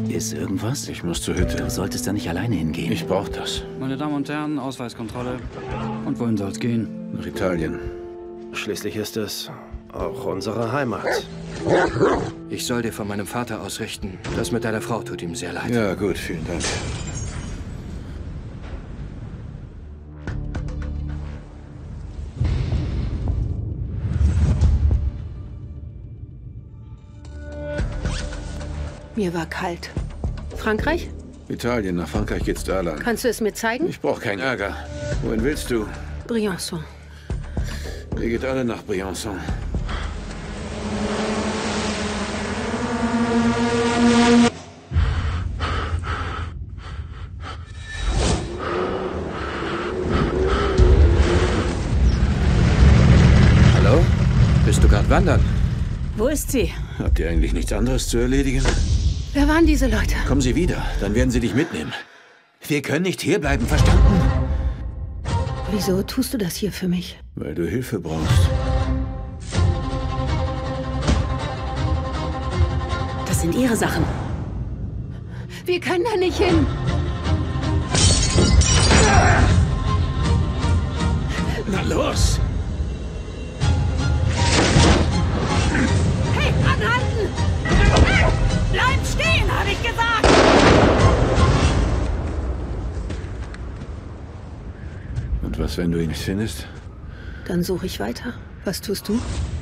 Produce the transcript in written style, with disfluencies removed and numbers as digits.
Ist irgendwas? Ich muss zur Hütte. Du solltest da nicht alleine hingehen. Ich brauch das. Meine Damen und Herren, Ausweiskontrolle. Und wohin soll's gehen? Nach Italien. Schließlich ist es auch unsere Heimat. Ich soll dir von meinem Vater ausrichten. Das mit deiner Frau tut ihm sehr leid. Ja, gut, vielen Dank. Mir war kalt. Frankreich? Italien, nach Frankreich geht's da lang. Kannst du es mir zeigen? Ich brauche keinen Ärger. Wohin willst du? Briançon. Ihr geht alle nach Briançon. Hallo? Bist du gerade wandern? Wo ist sie? Habt ihr eigentlich nichts anderes zu erledigen? Wer waren diese Leute? Kommen Sie wieder, dann werden sie dich mitnehmen. Wir können nicht hierbleiben, verstanden? Wieso tust du das hier für mich? Weil du Hilfe brauchst. Das sind ihre Sachen. Wir können da nicht hin. Na los! Hey, anhalten! Bleib stehen, habe ich gesagt! Und was, wenn du ihn nicht findest? Dann suche ich weiter. Was tust du?